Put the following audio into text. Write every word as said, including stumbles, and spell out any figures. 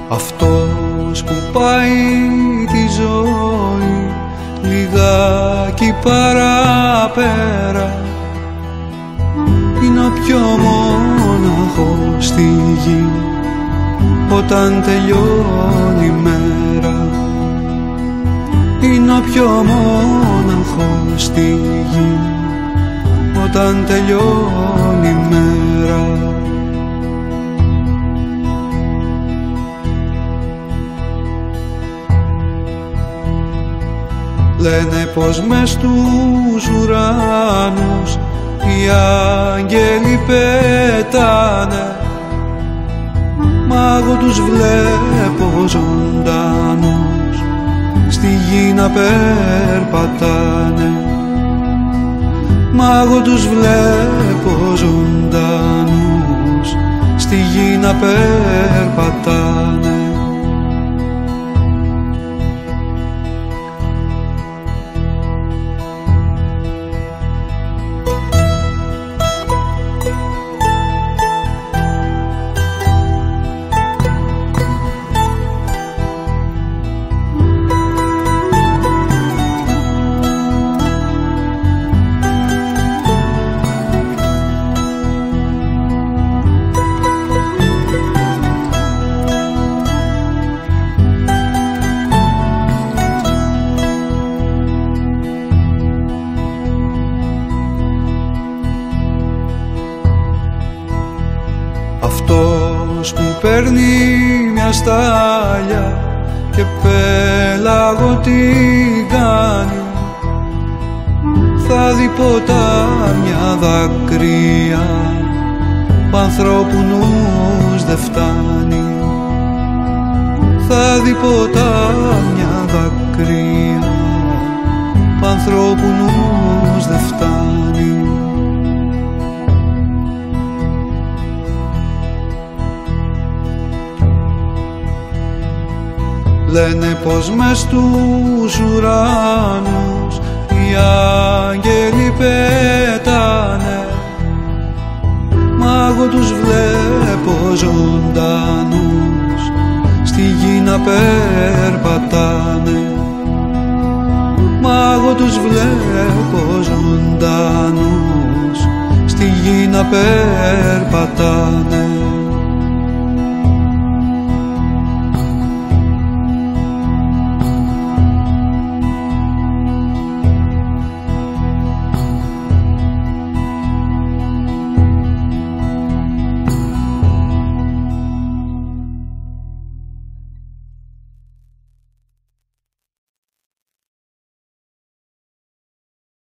Αυτός που πάει τη ζωή λιγάκι παραπέρα είναι ο πιο μόναχος στη γη όταν τελειώνει η μέρα. Είναι ο πιο μόναχος στη γη όταν τελειώνει η μέρα. Λένε πως μες στους ουρανούς οι άγγελοι πετάνε, μα εγώ τους βλέπω ζωντανούς στη γη να περπατάνε. Μα εγώ τους βλέπω ζωντανούς στη γη να περπατάνε. Αυτός που παίρνει μια στάλια και πέλαγο την κάνει, θα δει ποτάμια δάκρυα που ανθρώπου νους δεν φτάνει. Θα δει ποτάμια δάκρυα που ανθρώπου νους δεν φτάνει. Λένε πως μες στους ουρανούς οι άγγελοι πετάνε, μα εγώ τους βλέπω ζωντανούς στη γη να περπατάνε. Μα εγώ τους βλέπω ζωντανούς στη γη να περπατάνε.